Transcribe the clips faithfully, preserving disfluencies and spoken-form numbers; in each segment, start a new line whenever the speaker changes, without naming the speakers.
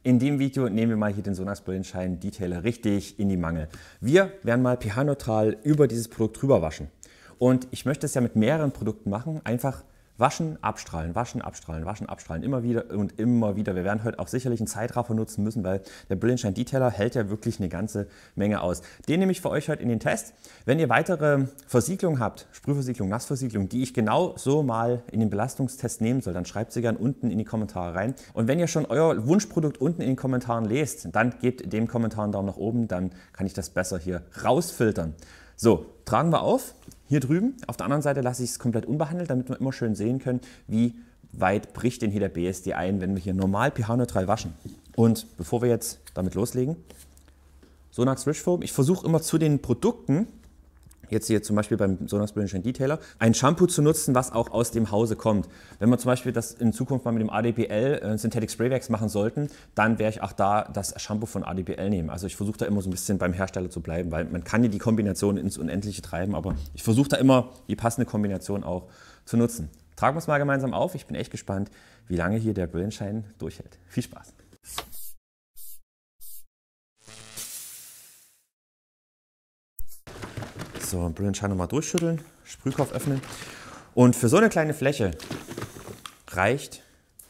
In dem Video nehmen wir mal hier den Sonax Brilliant Shine Detailer richtig in die Mangel. Wir werden mal pH-neutral über dieses Produkt drüber waschen. Und ich möchte es ja mit mehreren Produkten machen, einfach waschen, abstrahlen, waschen, abstrahlen, waschen, abstrahlen, immer wieder und immer wieder. Wir werden heute auch sicherlich einen Zeitraffer nutzen müssen, weil der Brilliant Shine Detailer hält ja wirklich eine ganze Menge aus. Den nehme ich für euch heute in den Test. Wenn ihr weitere Versiegelung habt, Sprühversiegelung, Nassversiegelung, die ich genau so mal in den Belastungstest nehmen soll, dann schreibt sie gerne unten in die Kommentare rein. Und wenn ihr schon euer Wunschprodukt unten in den Kommentaren lest, dann gebt dem Kommentar einen Daumen nach oben, dann kann ich das besser hier rausfiltern. So, tragen wir auf. Hier drüben, auf der anderen Seite lasse ich es komplett unbehandelt, damit wir immer schön sehen können, wie weit bricht denn hier der B S D ein, wenn wir hier normal pH-neutral waschen. Und bevor wir jetzt damit loslegen, Sonax Rich Foam. Ich versuche immer zu den Produkten, jetzt hier zum Beispiel beim Sonax Brilliant Shine Detailer, ein Shampoo zu nutzen, was auch aus dem Hause kommt. Wenn wir zum Beispiel das in Zukunft mal mit dem A D B L äh, Synthetic Spray Wax machen sollten, dann werde ich auch da das Shampoo von A D B L nehmen. Also ich versuche da immer so ein bisschen beim Hersteller zu bleiben, weil man kann ja die Kombination ins Unendliche treiben, aber ich versuche da immer die passende Kombination auch zu nutzen. Tragen wir es mal gemeinsam auf. Ich bin echt gespannt, wie lange hier der Brilliant Shine durchhält. Viel Spaß! So, Brilliant Shine nochmal durchschütteln, Sprühkopf öffnen. Und für so eine kleine Fläche reicht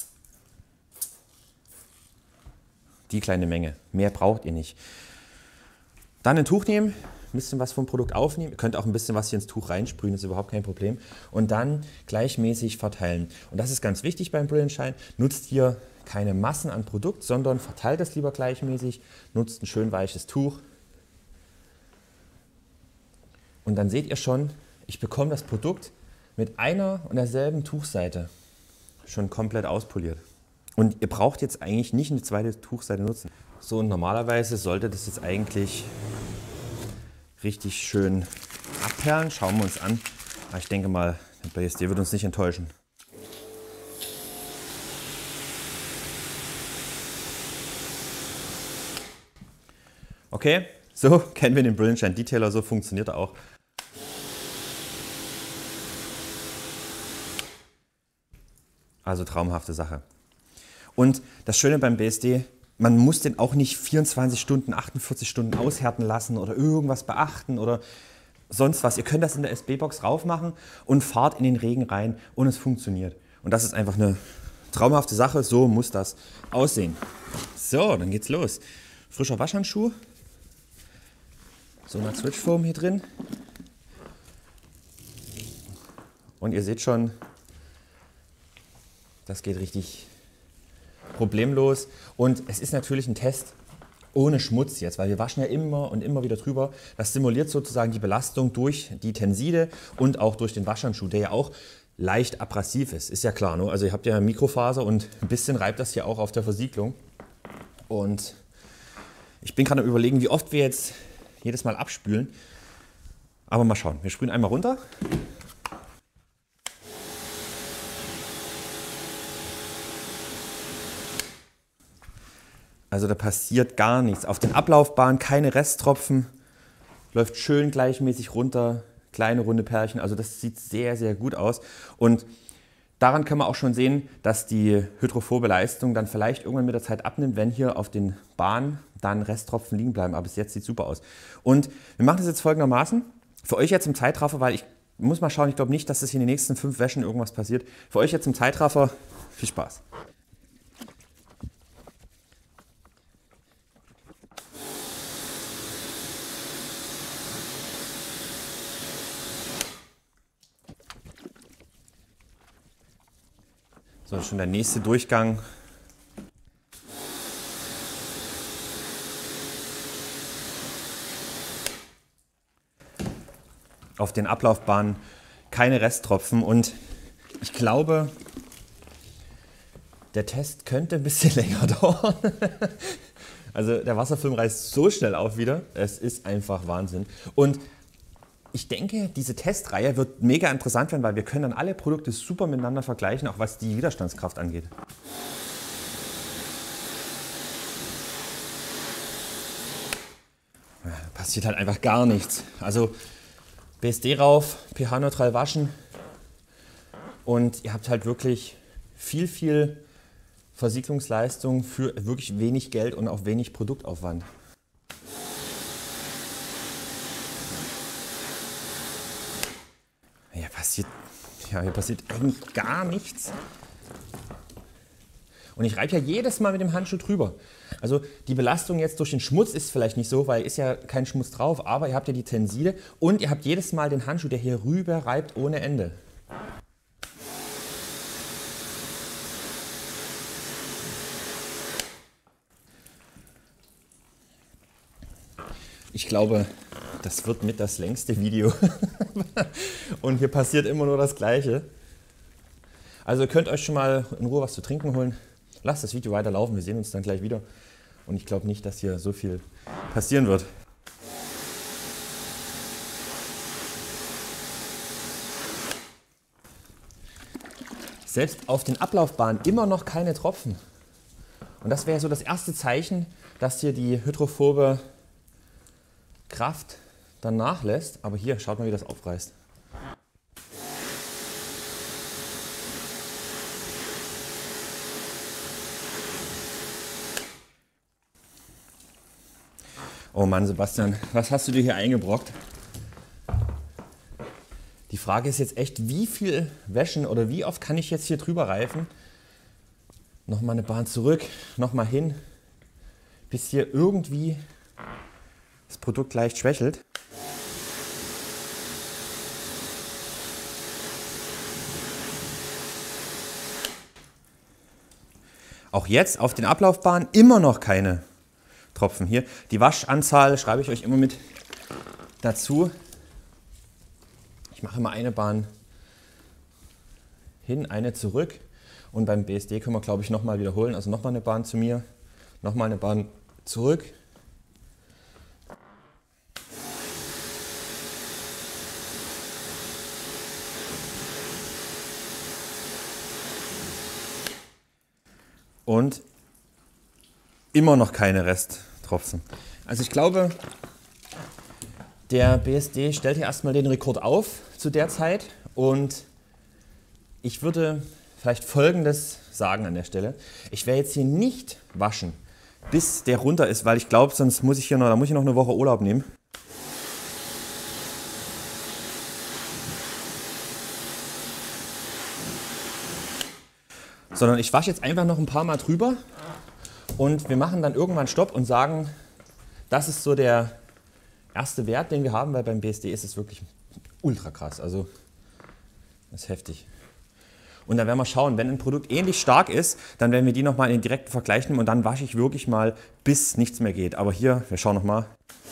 die kleine Menge. Mehr braucht ihr nicht. Dann ein Tuch nehmen, ein bisschen was vom Produkt aufnehmen. Ihr könnt auch ein bisschen was hier ins Tuch reinsprühen, ist überhaupt kein Problem. Und dann gleichmäßig verteilen. Und das ist ganz wichtig beim Brilliant Shine. Nutzt hier keine Massen an Produkt, sondern verteilt das lieber gleichmäßig. Nutzt ein schön weiches Tuch. Und dann seht ihr schon, ich bekomme das Produkt mit einer und derselben Tuchseite schon komplett auspoliert. Und ihr braucht jetzt eigentlich nicht eine zweite Tuchseite nutzen. So, und normalerweise sollte das jetzt eigentlich richtig schön abperlen. Schauen wir uns an. Aber ich denke mal, der B S D wird uns nicht enttäuschen. Okay, so kennen wir den Brilliant Shine Detailer, so funktioniert er auch. Also traumhafte Sache. Und das Schöne beim B S D, man muss den auch nicht vierundzwanzig Stunden, achtundvierzig Stunden aushärten lassen oder irgendwas beachten oder sonst was. Ihr könnt das in der S B-Box raufmachen und fahrt in den Regen rein und es funktioniert. Und das ist einfach eine traumhafte Sache, so muss das aussehen. So, dann geht's los. Frischer Waschhandschuh. Sonax Rich Foam hier drin. Und ihr seht schon, das geht richtig problemlos. Und es ist natürlich ein Test ohne Schmutz jetzt, weil wir waschen ja immer und immer wieder drüber. Das simuliert sozusagen die Belastung durch die Tenside und auch durch den Waschhandschuh, der ja auch leicht abrasiv ist. Ist ja klar, ne? Also ihr habt ja Mikrofaser und ein bisschen reibt das hier auch auf der Versiegelung. Und ich bin gerade am Überlegen, wie oft wir jetzt jedes Mal abspülen. Aber mal schauen. Wir sprühen einmal runter. Also da passiert gar nichts. Auf den Ablaufbahnen keine Resttropfen. Läuft schön gleichmäßig runter. Kleine runde Pärchen. Also das sieht sehr, sehr gut aus. Und daran kann man auch schon sehen, dass die hydrophobe Leistung dann vielleicht irgendwann mit der Zeit abnimmt, wenn hier auf den Bahnen dann Resttropfen liegen bleiben. Aber bis jetzt sieht es super aus. Und wir machen das jetzt folgendermaßen. Für euch jetzt im Zeitraffer, weil ich muss mal schauen, ich glaube nicht, dass das hier in den nächsten fünf Wäschen irgendwas passiert. Für euch jetzt im Zeitraffer viel Spaß. So, schon der nächste Durchgang. Auf den Ablaufbahnen keine Resttropfen und ich glaube, der Test könnte ein bisschen länger dauern. Also der Wasserfilm reißt so schnell auf wieder. Es ist einfach Wahnsinn. Und ich denke, diese Testreihe wird mega interessant werden, weil wir können dann alle Produkte super miteinander vergleichen, auch was die Widerstandskraft angeht. Ja, passiert halt einfach gar nichts. Also B S D rauf, pH-neutral waschen und ihr habt halt wirklich viel, viel Versiegelungsleistung für wirklich wenig Geld und auch wenig Produktaufwand. Hier passiert, ja, hier passiert eigentlich gar nichts. Und ich reibe ja jedes Mal mit dem Handschuh drüber. Also die Belastung jetzt durch den Schmutz ist vielleicht nicht so, weil ist ja kein Schmutz drauf, aber ihr habt ja die Tenside und ihr habt jedes Mal den Handschuh, der hier rüber reibt ohne Ende. Ich glaube, das wird mit das längste Video. Und hier passiert immer nur das Gleiche. Also ihr könnt euch schon mal in Ruhe was zu trinken holen. Lasst das Video weiterlaufen, wir sehen uns dann gleich wieder. Und ich glaube nicht, dass hier so viel passieren wird. Selbst auf den Ablaufbahnen immer noch keine Tropfen. Und das wäre so das erste Zeichen, dass hier die hydrophobe Kraft dann nachlässt. Aber hier, schaut mal, wie das aufreißt. Oh Mann, Sebastian, was hast du dir hier eingebrockt? Die Frage ist jetzt echt, wie viel Wäschen oder wie oft kann ich jetzt hier drüber reifen? Nochmal eine Bahn zurück, nochmal hin, bis hier irgendwie das Produkt leicht schwächelt. Auch jetzt auf den Ablaufbahnen immer noch keine Tropfen hier. Die Waschanzahl schreibe ich euch immer mit dazu. Ich mache immer eine Bahn hin, eine zurück und beim B S D können wir, glaube ich, nochmal wiederholen. Also nochmal eine Bahn zu mir, nochmal eine Bahn zurück. Und immer noch keine Resttropfen. Also ich glaube, der B S D stellt hier erstmal den Rekord auf zu der Zeit und ich würde vielleicht Folgendes sagen an der Stelle. Ich werde jetzt hier nicht waschen, bis der runter ist, weil ich glaube, sonst muss ich hier noch, da muss ich noch eine Woche Urlaub nehmen. Sondern ich wasche jetzt einfach noch ein paar Mal drüber. Und wir machen dann irgendwann Stopp und sagen, das ist so der erste Wert, den wir haben, weil beim B S D ist es wirklich ultra krass. Also das ist heftig. Und dann werden wir schauen, wenn ein Produkt ähnlich stark ist, dann werden wir die nochmal in den direkten Vergleich nehmen und dann wasche ich wirklich mal, bis nichts mehr geht. Aber hier, wir schauen nochmal.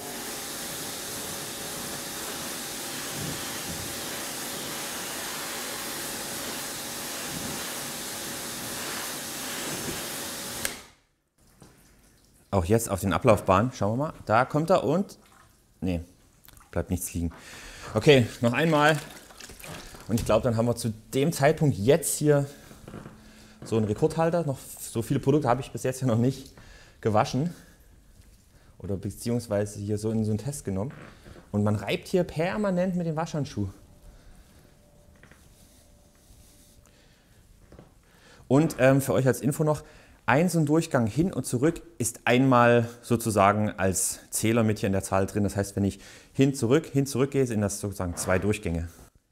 Auch jetzt auf den Ablaufbahnen, schauen wir mal, da kommt er und, nee, bleibt nichts liegen. Okay, noch einmal und ich glaube, dann haben wir zu dem Zeitpunkt jetzt hier so einen Rekordhalter. Noch so viele Produkte habe ich bis jetzt ja noch nicht gewaschen oder beziehungsweise hier so in so einen Test genommen. Und man reibt hier permanent mit dem Waschhandschuh. Und ähm, für euch als Info noch, ein so ein Durchgang hin und zurück ist einmal sozusagen als Zähler mit hier in der Zahl drin. Das heißt, wenn ich hin, zurück, hin, zurück gehe, sind das sozusagen zwei Durchgänge.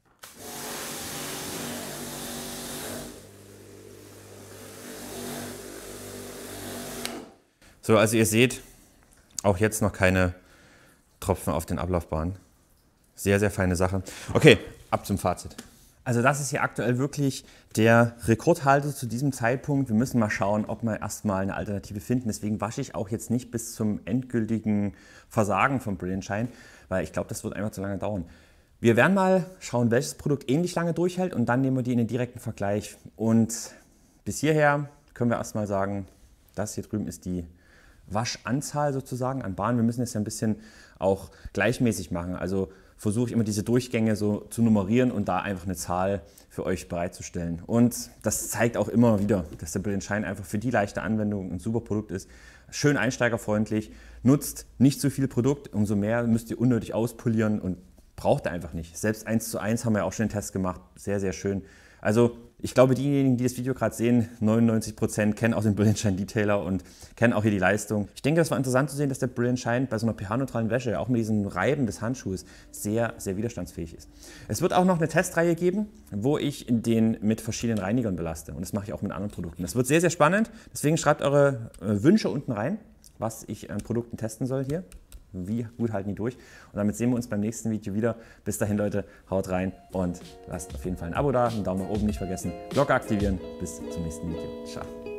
So, also ihr seht, auch jetzt noch keine Tropfen auf den Ablaufbahnen. Sehr, sehr feine Sache. Okay, ab zum Fazit. Also das ist hier aktuell wirklich der Rekordhalter zu diesem Zeitpunkt. Wir müssen mal schauen, ob wir erstmal eine Alternative finden. Deswegen wasche ich auch jetzt nicht bis zum endgültigen Versagen von Brilliant Shine, weil ich glaube, das wird einfach zu lange dauern. Wir werden mal schauen, welches Produkt ähnlich lange durchhält und dann nehmen wir die in den direkten Vergleich. Und bis hierher können wir erstmal sagen, das hier drüben ist die Waschanzahl sozusagen an Bahnen. Wir müssen es ja ein bisschen auch gleichmäßig machen. Also versuche ich immer diese Durchgänge so zu nummerieren und da einfach eine Zahl für euch bereitzustellen. Und das zeigt auch immer wieder, dass der Brilliant Shine einfach für die leichte Anwendung ein super Produkt ist. Schön einsteigerfreundlich, nutzt nicht zu viel Produkt, umso mehr müsst ihr unnötig auspolieren und braucht ihr einfach nicht. Selbst eins zu eins haben wir auch schon den Test gemacht, sehr, sehr schön. Also ich glaube, diejenigen, die das Video gerade sehen, neunundneunzig Prozent kennen auch den Brilliant Shine Detailer und kennen auch hier die Leistung. Ich denke, das war interessant zu sehen, dass der Brilliant Shine bei so einer pH-neutralen Wäsche, auch mit diesem Reiben des Handschuhs, sehr, sehr widerstandsfähig ist. Es wird auch noch eine Testreihe geben, wo ich den mit verschiedenen Reinigern belaste. Und das mache ich auch mit anderen Produkten. Das wird sehr, sehr spannend. Deswegen schreibt eure Wünsche unten rein, was ich an Produkten testen soll hier. Wie gut halten die durch? Und damit sehen wir uns beim nächsten Video wieder. Bis dahin, Leute, haut rein und lasst auf jeden Fall ein Abo da, einen Daumen nach oben nicht vergessen, Glocke aktivieren. Bis zum nächsten Video. Ciao.